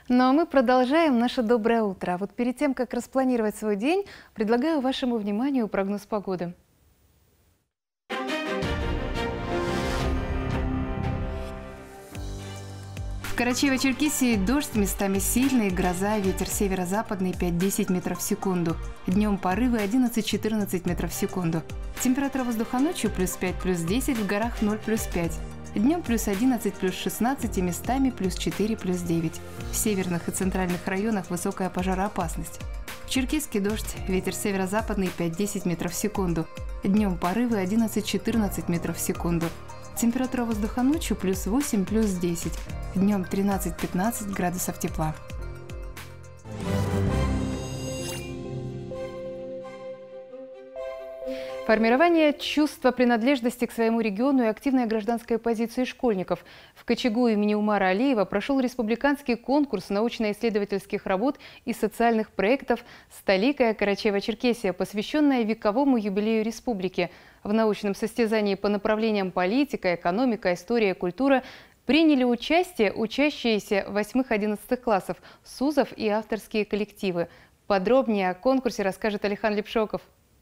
Ну а мы продолжаем наше доброе утро. А вот перед тем, как распланировать свой день, предлагаю вашему вниманию прогноз погоды. В Карачаево-Черкесии дождь, местами сильный, гроза, ветер северо-западный 5-10 метров в секунду. Днем порывы 11-14 метров в секунду. Температура воздуха ночью +5, +10, в горах 0, +5. Днем +11, +16 и местами +4, +9. В северных и центральных районах высокая пожароопасность. В Черкесске дождь, ветер северо-западный 5-10 метров в секунду. Днем порывы 11-14 метров в секунду. Температура воздуха ночью +8, +10. Днем 13-15 градусов тепла. Формирование чувства принадлежности к своему региону и активная гражданская позиция школьников. В Кочегу имени Умара Алиева прошел республиканский конкурс научно-исследовательских работ и социальных проектов «Столикая Карачаево-Черкесия», посвященная вековому юбилею республики. В научном состязании по направлениям политика, экономика, история, культура приняли участие учащиеся 8-11 классов, СУЗов и авторские коллективы. Подробнее о конкурсе расскажет Алихан Лепшоков.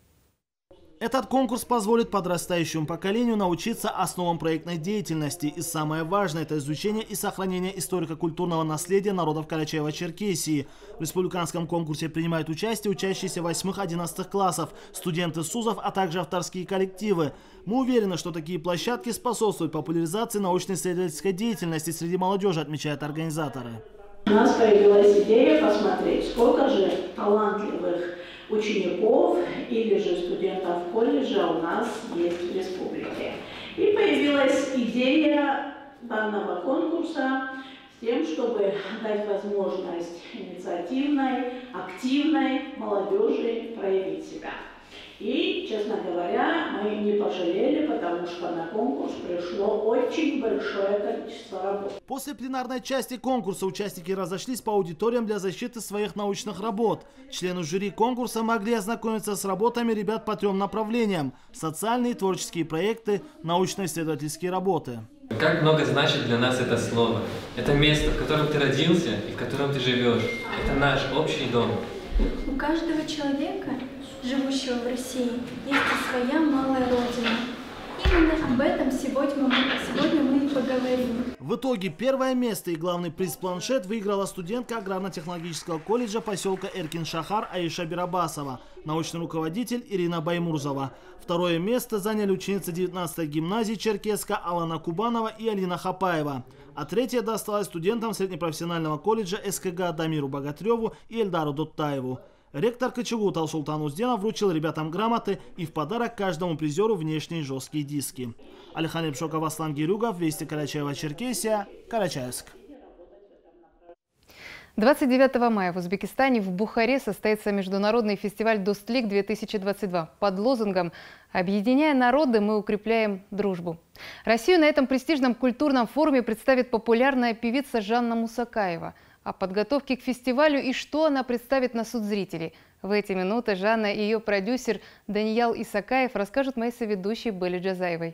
Этот конкурс позволит подрастающему поколению научиться основам проектной деятельности. И самое важное – это изучение и сохранение историко-культурного наследия народов Карачаево-Черкесии. В республиканском конкурсе принимают участие учащиеся 8-11 классов, студенты СУЗов, а также авторские коллективы. Мы уверены, что такие площадки способствуют популяризации научно-исследовательской деятельности среди молодежи, отмечают организаторы. У нас появилась идея посмотреть, сколько же талантливых учеников или же студентов колледжа у нас есть в республике. И появилась идея данного конкурса с тем, чтобы дать возможность инициативной, активной молодежи проявить себя. И, честно говоря, мы не пожалели, потому что на конкурс пришло очень большое количество работ. После пленарной части конкурса участники разошлись по аудиториям для защиты своих научных работ. Члены жюри конкурса могли ознакомиться с работами ребят по 3 направлениям – социальные и творческие проекты, научно-исследовательские работы. Как много значит для нас это слово. Это место, в котором ты родился и в котором ты живешь. Это наш общий дом. У каждого человека, живущего в России, есть и своя малая родина. Именно об этом сегодня мы и поговорим. В итоге первое место и главный приз планшет выиграла студентка аграрно-технологического колледжа поселка Эркин-Шахар Аиша Бирабасова, научный руководитель Ирина Баймурзова. Второе место заняли ученицы 19-й гимназии Черкесска Алана Кубанова и Алина Хапаева. А третье досталось студентам среднепрофессионального колледжа СКГ Дамиру Богатыреву и Эльдару Доттаеву. Ректор Кочегу Талшултан Узденов вручил ребятам грамоты и в подарок каждому призеру внешние жесткие диски. Алихан Лепшоков, Аслан Гирюгов, Вести Карачаево-Черкесия, Карачаевск. 29 мая в Узбекистане в Бухаре состоится международный фестиваль «Достлик-2022» под лозунгом «Объединяя народы, мы укрепляем дружбу». Россию на этом престижном культурном форуме представит популярная певица Жанна Мусакаева. О подготовке к фестивалю и что она представит на суд зрителей. В эти минуты Жанна и ее продюсер Даниял Исакаев расскажут моей соведущей Белле Джазаевой.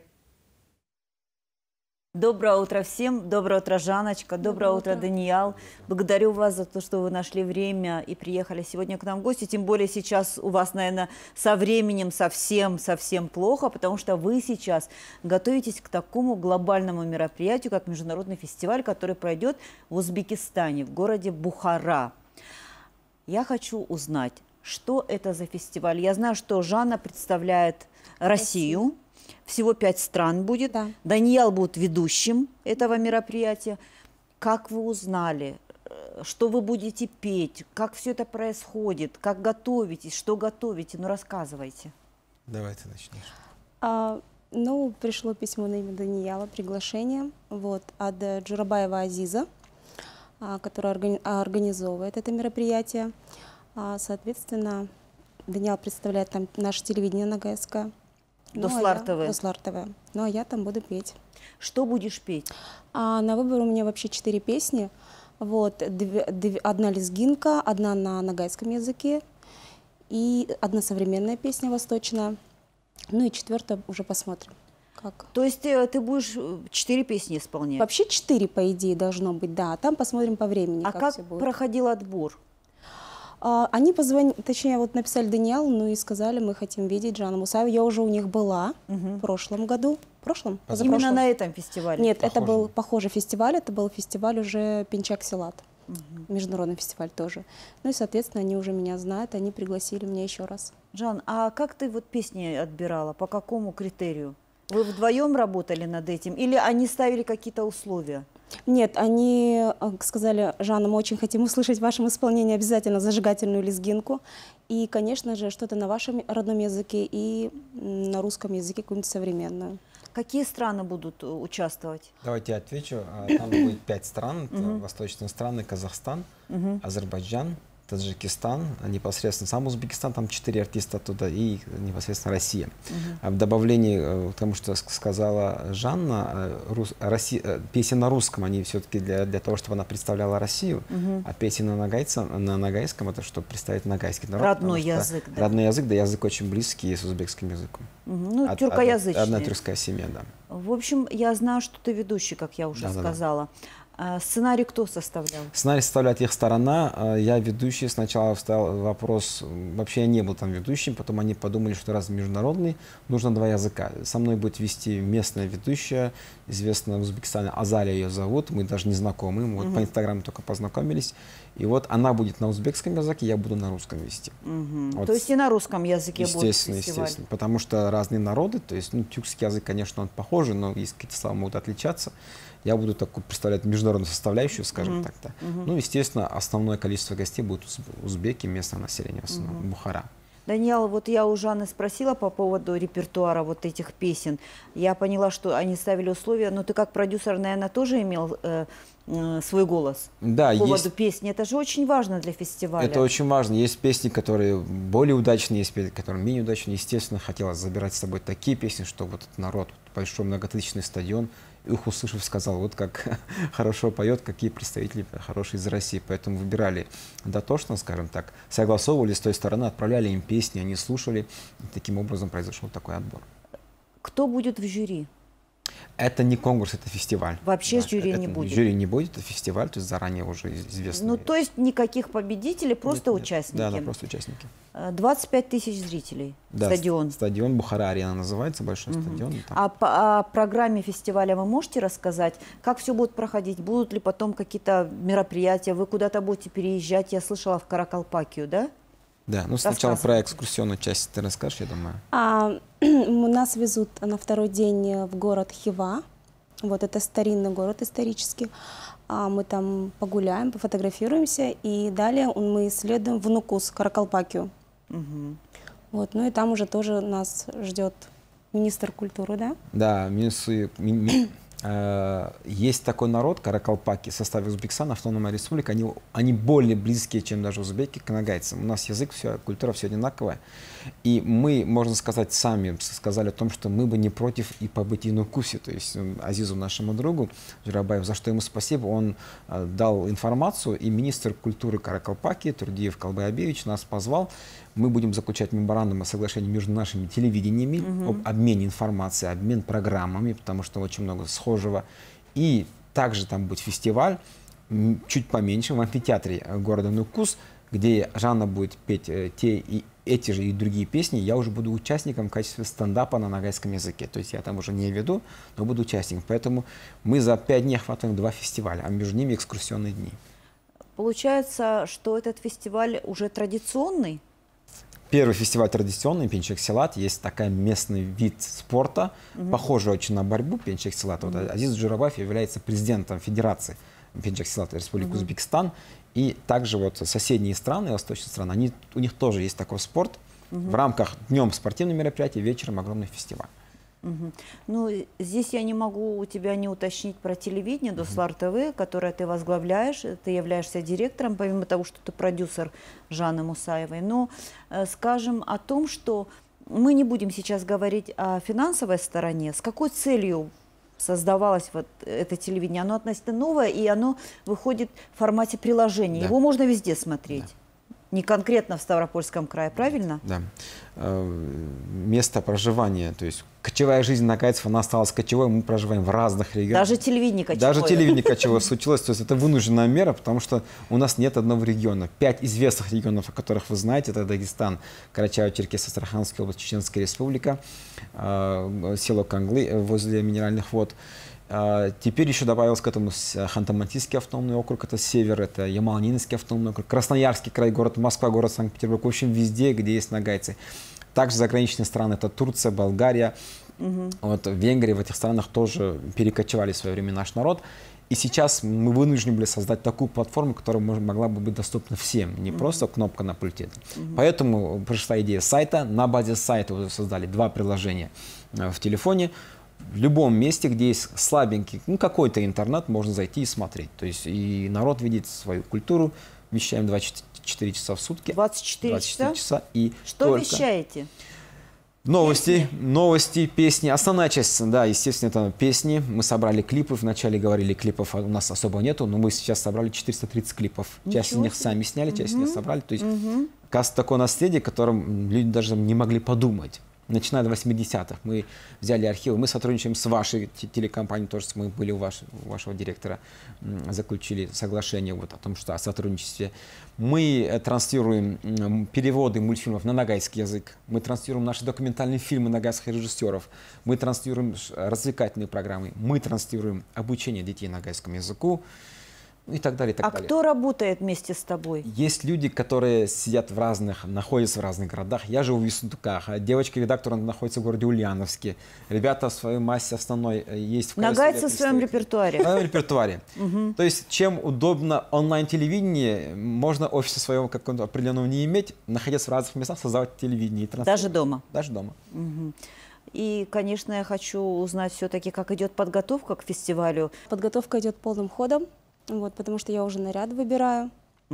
Доброе утро всем. Доброе утро, Жанночка. Доброе утро, Даниял. Благодарю вас за то, что вы нашли время и приехали сегодня к нам в гости. Тем более сейчас у вас, наверное, со временем совсем плохо, потому что вы сейчас готовитесь к такому глобальному мероприятию, как международный фестиваль, который пройдет в Узбекистане, в городе Бухара. Я хочу узнать, что это за фестиваль. Я знаю, что Жанна представляет Россию. Всего 5 стран будет. Да. Даниял будет ведущим этого мероприятия. Как вы узнали, что вы будете петь, как все это происходит, как готовитесь, что готовите? Ну, рассказывайте. Давай ты начнешь. Пришло письмо на имя Данияла, приглашение от Джурабаева Азиза, который организовывает это мероприятие. Соответственно, Даниял представляет там наше телевидение ногайское. Дослар ТВ. Дослар ТВ. Ну, а я там буду петь. Что будешь петь? На выбор у меня вообще 4 песни. Одна лезгинка, одна на ногайском языке и одна современная песня восточная. Ну и 4 уже посмотрим. как. То есть ты будешь 4 песни исполнять? Вообще 4, по идее, должно быть, да. А там посмотрим по времени, А как все будет. проходил отбор? Они позвонили, точнее, вот написали Даниэлу, ну и сказали, мы хотим видеть Жанну Мусаеву. Я уже у них была в прошлом году. В прошлом? Именно на этом фестивале? Нет, это был похожий фестиваль, это был фестиваль уже Пенчак Силат. Международный фестиваль тоже. Ну и, соответственно, они уже меня знают, они пригласили меня еще раз. Жан, а как ты вот песни отбирала? По какому критерию? Вы вдвоем работали над этим? Или они ставили какие-то условия? Нет, они сказали: Жанна, мы очень хотим услышать в вашем исполнении обязательно зажигательную лезгинку. И, конечно же, что-то на вашем родном языке и на русском языке, какую-нибудь современную. Какие страны будут участвовать? Давайте я отвечу. Там будет 5 стран. Это восточные страны: Казахстан, Азербайджан, Таджикистан, непосредственно сам Узбекистан, там 4 артиста оттуда, и непосредственно Россия. А в добавлении к тому, что сказала Жанна, песни на русском, они все-таки для того, чтобы она представляла Россию, а песни на нагайском, это чтобы представить нагайский народ. Родной язык, да? Родной язык, да, язык очень близкий с узбекским языком. Ну, тюркоязычный. Одна тюркская семья, да. В общем, я знаю, что ты ведущий, как я уже сказала. Сценарий кто составлял? Сценарий составляет их сторона. Я ведущий. Сначала встал вопрос, вообще я не был там ведущим, потом они подумали, что раз международный, нужно 2 языка. Со мной будет вести местная ведущая, известная в Узбекистане, Азалия ее зовут, мы даже не знакомы, мы вот по Инстаграму только познакомились. И вот она будет на узбекском языке, я буду на русском вести. Вот. То есть и на русском языке будет фестиваль? Естественно, потому что разные народы, то есть тюркский язык, конечно, он похожий, но есть какие-то слова могут отличаться. Я буду такую представлять международную составляющую, скажем так. Да. Ну, естественно, основное количество гостей будут узбеки, местное население, в основном, Бухара. Даниэла, вот я у Жанны спросила по поводу репертуара вот этих песен. Я поняла, что они ставили условия, но ты как продюсер, наверное, тоже имел свой голос по поводу песни. Это же очень важно для фестиваля. Это очень важно. Есть песни, которые более удачные, есть песни, которые менее удачные. Естественно, хотелось забирать с собой такие песни, чтобы этот народ, большой многотысячный стадион, их услышав, сказал, вот как хорошо поет, какие представители хорошие из России. Поэтому выбирали дотошно, скажем так, согласовывали с той стороны, отправляли им песни, они слушали. И таким образом произошел такой отбор. Кто будет в жюри? Это не конкурс, это фестиваль. Вообще жюри не будет? Жюри не будет, это фестиваль, то есть заранее уже известно. Ну, то есть никаких победителей, просто участники? Да, просто участники. 25 тысяч зрителей, стадион? Стадион Бухара-арена называется, большой стадион. А о программе фестиваля вы можете рассказать? Как все будет проходить? Будут ли потом какие-то мероприятия? Вы куда-то будете переезжать? Я слышала, в Каракалпакию, да? Да, ну сначала про экскурсионную часть ты расскажешь, я думаю. Нас везут на 2-й день в город Хива. Вот это старинный город исторический. Мы там погуляем, пофотографируемся, и далее мы исследуем в Нукус, Каракалпакию. Вот, ну и там уже тоже нас ждет министр культуры, да? Да, есть такой народ, каракалпаки, в составе Узбекистана, автономная республика, они более близкие, чем даже узбеки, к нагайцам. У нас язык, культура все одинаковая. И мы, можно сказать, сами сказали о том, что мы бы не против и побыть и в Нукусе. То есть Азизу, нашему другу Журабаеву, за что ему спасибо, он дал информацию, и министр культуры Каракалпаки, Турдиев Калбайабевич, нас позвал. Мы будем заключать меморандум о соглашении между нашими телевидениями, об обмене информацией, обмен программами, потому что очень много схожего. И также там будет фестиваль, чуть поменьше, в амфитеатре города Нукус, где Жанна будет петь эти же и другие песни. Я уже буду участником в качестве стендапа на нагайском языке. То есть я там уже не веду, но буду участником. Поэтому мы за 5 дней охватываем 2 фестиваля, а между ними экскурсионные дни. Получается, что этот фестиваль уже традиционный? Первый фестиваль традиционный, Пенчак-Силат. Есть такой местный вид спорта, похожий очень на борьбу Пенчак-Силат. Вот Азиз Джурабаев является президентом Федерации Пенчак-Силат Республики Узбекистан. И также вот соседние страны, восточные страны, у них тоже есть такой спорт. В рамках днем спортивных мероприятий, вечером огромный фестиваль. Ну, здесь я не могу у тебя не уточнить про телевидение, Дуслар ТВ, которое ты возглавляешь, ты являешься директором, помимо того, что ты продюсер Жанны Мусаевой. Но скажем о том, что мы не будем сейчас говорить о финансовой стороне. С какой целью создавалось вот это телевидение? Оно относительно новое, и оно выходит в формате приложения. Его можно везде смотреть. Не конкретно в Ставропольском крае, правильно? Да. Место проживания, то есть кочевая жизнь нагайцев, она осталась кочевой, мы проживаем в разных регионах. Даже телевидение кочевое. Даже телевидение кочевое случилось, то есть это вынужденная мера, потому что у нас нет одного региона. 5 известных регионов, о которых вы знаете, это Дагестан, Карачаево-Черкесия, Астраханская область, Чеченская республика, село Канглы возле минеральных вод. Теперь еще добавился к этому Ханты-Мансийский автономный округ, это север, это Ямало-Ненецкий автономный округ, Красноярский край, город Москва, город Санкт-Петербург, в общем, везде, где есть нагайцы. Также заграничные страны, это Турция, Болгария, вот, Венгрия, в этих странах тоже перекочевали в свое время наш народ. И сейчас мы вынуждены были создать такую платформу, которая могла бы быть доступна всем, не просто кнопка на пульте. Поэтому пришла идея сайта, на базе сайта уже создали 2 приложения в телефоне. В любом месте, где есть слабенький, какой-то интернет, можно зайти и смотреть. То есть и народ видит свою культуру, вещаем 24 часа в сутки. 24 часа и что только... вещаете? Новости, песни. Основная часть, да, естественно, это песни. Мы собрали клипы. Вначале говорили, клипов у нас особо нету, но мы сейчас собрали 430 клипов. Часть из них сами сняли, часть из них собрали. То есть, кажется, такое наследие, о котором люди даже не могли подумать. Начиная до 80-х мы взяли архивы, мы сотрудничаем с вашей телекомпанией, тоже мы были у вашего директора, заключили соглашение вот о том, что о сотрудничестве. Мы транслируем переводы мультфильмов на нагайский язык, мы транслируем наши документальные фильмы нагайских режиссеров, мы транслируем развлекательные программы, мы транслируем обучение детей нагайскому языку. И так далее, и так далее. Кто работает вместе с тобой? Есть люди, которые сидят находятся в разных городах. Я живу в Ессентуках, девочка-редактор находится в городе Ульяновске. Ребята в своей массе основной есть в нагайцы в своем репертуаре. В своем репертуаре. То есть, чем удобно онлайн-телевидение, можно офиса своего какого-то определенного не иметь, находясь в разных местах, создавать телевидение. И даже дома? Даже дома. И, конечно, я хочу узнать все-таки, как идет подготовка к фестивалю. Подготовка идет полным ходом. Вот, потому что я уже наряд выбираю.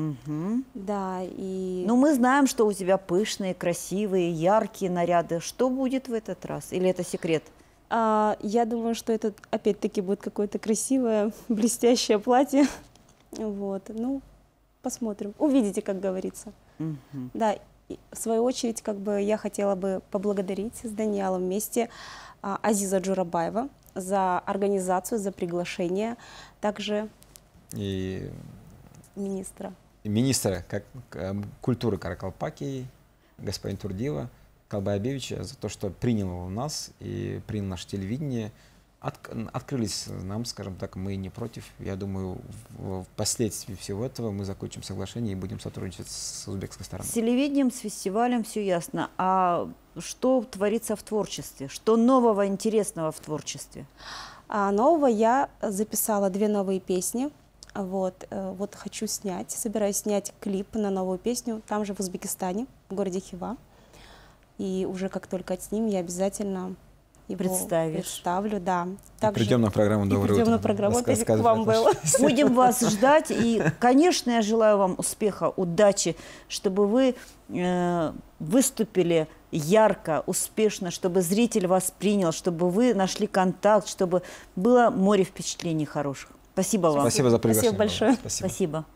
Да, и... Ну, мы знаем, что у тебя пышные, красивые, яркие наряды. Что будет в этот раз? Или это секрет? Я думаю, что это опять-таки будет какое-то красивое, блестящее платье. Вот, ну, посмотрим. Увидите, как говорится. Да, и в свою очередь, как бы я хотела бы поблагодарить с Даниэлом вместе Азиза Джурабаева за организацию, за приглашение. Также... И министра культуры Каракалпакии, господин Турдиева, Калбайбевича, за то, что принял нас и принял наше телевидение. Открылись нам, скажем так, мы не против. Я думаю, впоследствии всего этого мы закончим соглашение и будем сотрудничать с узбекской стороной. С телевидением, с фестивалем все ясно. А что творится в творчестве? Что нового, интересного в творчестве? Нового я записала 2 новые песни. Вот собираюсь снять клип на новую песню, там же в Узбекистане, в городе Хива. И уже как только отснимем, я обязательно его представлю. Да. Также придем на программу «Доброе утро». Придем на программу, опять к вам было. Будем вас ждать. И, конечно, я желаю вам успеха, удачи, чтобы вы выступили ярко, успешно, чтобы зритель вас принял, чтобы вы нашли контакт, чтобы было море впечатлений хороших. Спасибо вам. Спасибо за приглашение. Спасибо большое. Спасибо.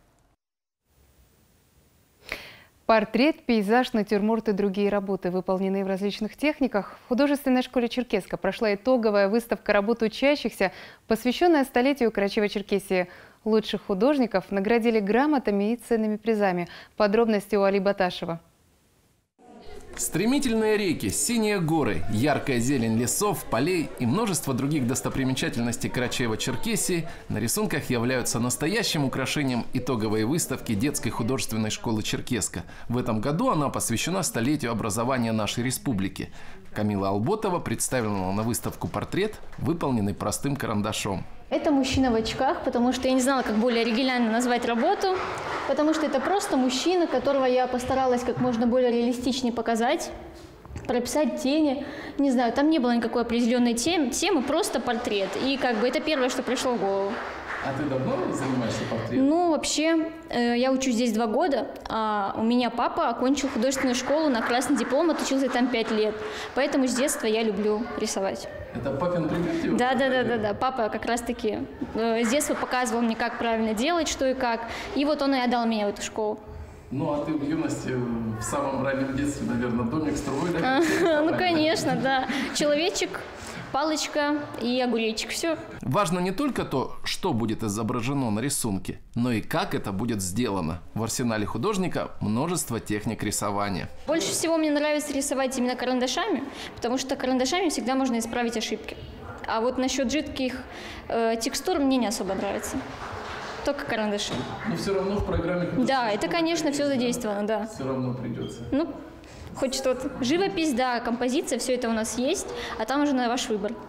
Портрет, пейзаж, натюрморт и другие работы, выполненные в различных техниках. В художественной школе Черкесска прошла итоговая выставка работ учащихся, посвященная столетию Карачаево-Черкесии. Лучших художников наградили грамотами и ценными призами. Подробности у Али Баташева. Стремительные реки, синие горы, яркая зелень лесов, полей и множество других достопримечательностей Карачаево-Черкесии на рисунках являются настоящим украшением итоговой выставки детской художественной школы Черкесска. В этом году она посвящена столетию образования нашей республики. Камила Алботова представила на выставку портрет, выполненный простым карандашом. Это мужчина в очках, потому что я не знала, как более оригинально назвать работу, потому что это просто мужчина, которого я постаралась как можно более реалистичнее показать, прописать тени. Не знаю, там не было никакой определенной темы, просто портрет. И как бы это первое, что пришло в голову. А ты давно занимаешься портретом? Ну, вообще, я учусь здесь 2 года, а у меня папа окончил художественную школу на красный диплом, отучился там 5 лет. Поэтому с детства я люблю рисовать. Это папин пример? Да. Папа как раз-таки с детства показывал мне, как правильно делать, что и как. И вот он и отдал меня в эту школу. Ну, а ты в юности, в самом раннем детстве, наверное, домик строил, да? Ну, конечно, да. Человечек, палочка и огуречек. Все. Важно не только то, что будет изображено на рисунке, но и как это будет сделано. В арсенале художника множество техник рисования. Больше всего мне нравится рисовать именно карандашами, потому что карандашами всегда можно исправить ошибки. А вот насчет жидких текстур мне не особо нравится. Только карандаши. Но все равно в программе... Да, это, конечно, все задействовано, да. Все равно придется. Ну, хоть что-то. Живопись, да, композиция, все это у нас есть, а там уже на ваш выбор.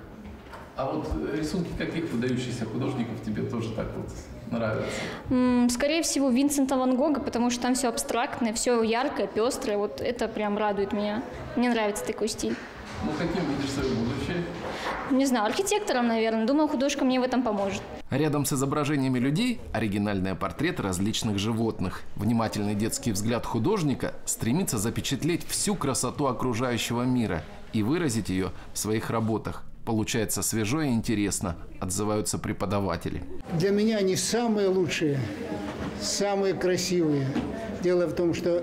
А вот рисунки каких выдающихся художников тебе тоже так вот нравятся? Скорее всего, Винсента Ван Гога, потому что там все абстрактное, все яркое, пестрое. Вот это прям радует меня. Мне нравится такой стиль. Ну, каким видишь свое будущее? Не знаю, архитектором, наверное. Думаю, художка мне в этом поможет. Рядом с изображениями людей оригинальные портреты различных животных. Внимательный детский взгляд художника стремится запечатлеть всю красоту окружающего мира и выразить ее в своих работах. Получается свежо и интересно, отзываются преподаватели. Для меня они самые лучшие, самые красивые. Дело в том, что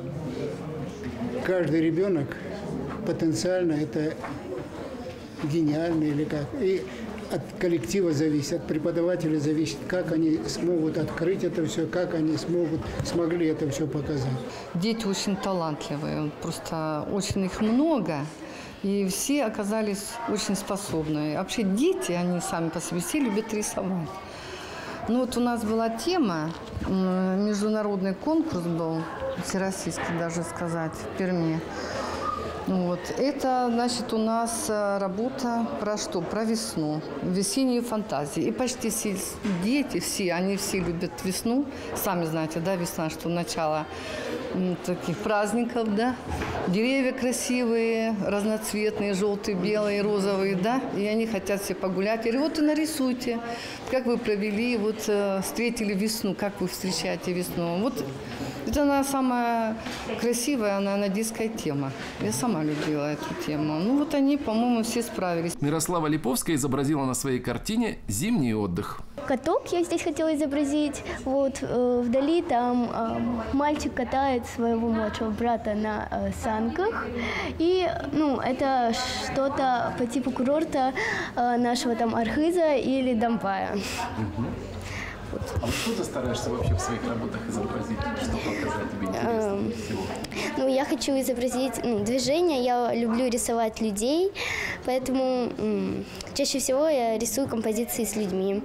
каждый ребенок потенциально это гениальный или как. И от коллектива зависит, от преподавателя зависит, как они смогут открыть это все, как они смогли это все показать. Дети очень талантливые, просто очень их много. И все оказались очень способны. Вообще дети, они сами по себе все любят рисовать. Ну вот у нас была тема, международный конкурс был, всероссийский даже сказать, в Перми. Вот. Это, значит, у нас работа про что? Про весну, весенние фантазии. И почти все дети, они все любят весну. Сами знаете, да, весна, что начало таких праздников, да. Деревья красивые, разноцветные, желтые, белые, розовые, да. И они хотят все погулять. Я говорю, вот и нарисуйте, как вы провели, вот встретили весну, как вы встречаете весну. Вот это она самая красивая, она детская тема. Я сама любила эту тему. Ну вот они, по-моему, все справились. Мирослава Липовская изобразила на своей картине «Зимний отдых». Каток я здесь хотела изобразить. Вот вдали там мальчик катает своего младшего брата на санках. И, ну, это что-то по типу курорта нашего там Архиза или Домбая. А что ты стараешься вообще в своих работах изобразить? Что показать тебе интересного всего? Ну, я хочу изобразить движение. Я люблю рисовать людей, поэтому чаще всего я рисую композиции с людьми.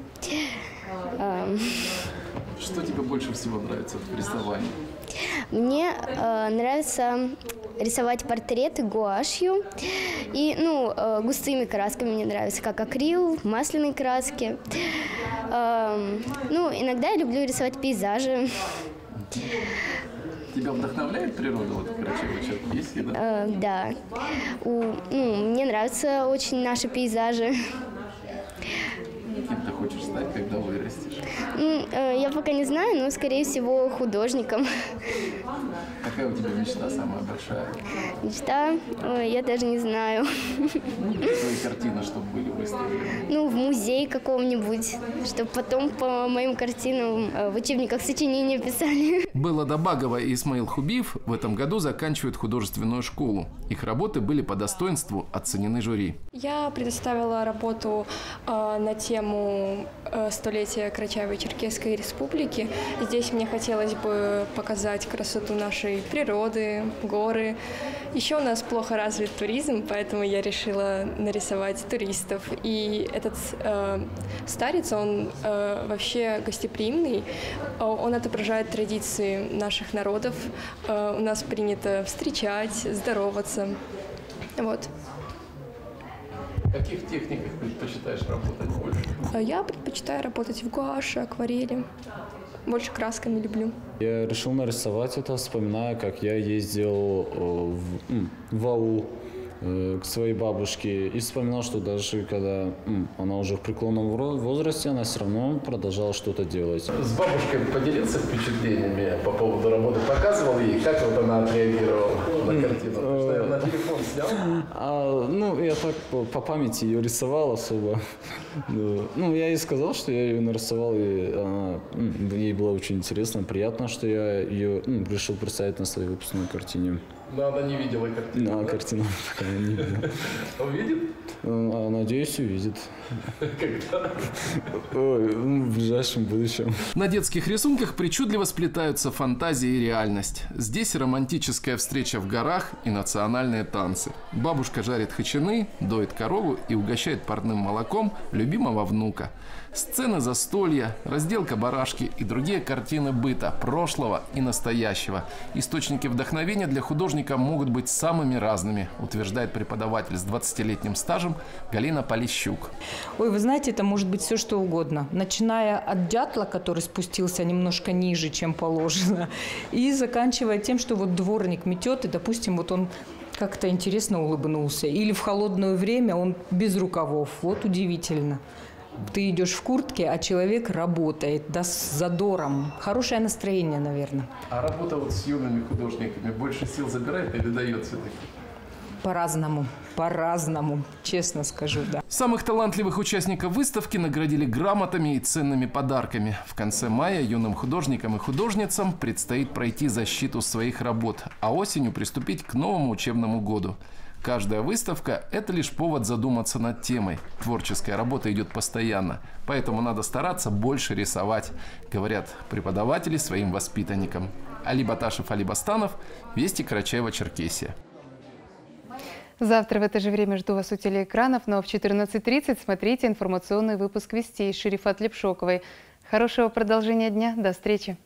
Что тебе больше всего нравится в рисовании? Мне нравится рисовать портреты гуашью и, густыми красками мне нравится, как акрил, масляные краски. Иногда я люблю рисовать пейзажи. Тебя вдохновляет природа вот в Карачаево-Черкесии, да? Да. Мне нравятся очень наши пейзажи. Кем ты хочешь стать, когда вырастешь? Я пока не знаю, но, скорее всего, художником. Какая у тебя мечта самая большая? Мечта? Я даже не знаю. Твои картины, чтобы были выставлены? В музей каком-нибудь, чтобы потом по моим картинам в учебниках сочинения писали. Белла Добагова и Исмаил Хубиев в этом году заканчивают художественную школу. Их работы были по достоинству оценены жюри. Я предоставила работу на тему столетия Карачаево-Черкесской республики. Здесь мне хотелось бы показать красоту нашей природы, горы. Еще у нас плохо развит туризм, поэтому я решила нарисовать туристов. И этот старец, он вообще гостеприимный, он отображает традиции наших народов. У нас принято встречать, здороваться. Вот. В каких техниках предпочитаешь работать больше? Я предпочитаю работать в гуаше, акварели. Больше красками люблю. Я решил нарисовать это, вспоминая, как я ездил в аул к своей бабушке. И вспоминал, что даже когда она уже в преклонном возрасте, она все равно продолжала что-то делать. С бабушкой поделиться впечатлениями по поводу работы? Показывал ей, как вот она отреагировала на картину? Потому что я на телефон снял. Ну, я так по памяти ее рисовал особо. Ну, я ей сказал, что я ее нарисовал, и ей было очень интересно, приятно, что я ее решил представить на своей выпускной картине. Но она не видела картину. Да, картину пока не видела. Увидит? Надеюсь, увидит. Когда? В ближайшем будущем. На детских рисунках причудливо сплетаются фантазия и реальность. Здесь романтическая встреча в горах и национальные танцы. Бабушка жарит хачаны, доит корову и угощает парным молоком любимого внука. Сцены застолья, разделка барашки и другие картины быта, прошлого и настоящего. Источники вдохновения для художника могут быть самыми разными, утверждает преподаватель с 20-летним стажем Галина Полищук. Ой, вы знаете, это может быть все что угодно. Начиная от дятла, который спустился немножко ниже, чем положено, и заканчивая тем, что вот дворник метет, и, допустим, вот он как-то интересно улыбнулся. Или в холодное время он без рукавов. Вот удивительно. Ты идешь в куртке, а человек работает, да, с задором. Хорошее настроение, наверное. А работа вот с юными художниками больше сил забирает или дает все-таки? По-разному, честно скажу, да. Самых талантливых участников выставки наградили грамотами и ценными подарками. В конце мая юным художникам и художницам предстоит пройти защиту своих работ, а осенью приступить к новому учебному году. Каждая выставка – это лишь повод задуматься над темой. Творческая работа идет постоянно, поэтому надо стараться больше рисовать, говорят преподаватели своим воспитанникам. Али Баташев, Али Бастанов, Вести, Карачаево-Черкесия. Завтра в это же время жду вас у телеэкранов, но в 14:30 смотрите информационный выпуск «Вестей» с Шерифат Лепшоковой. Хорошего продолжения дня. До встречи.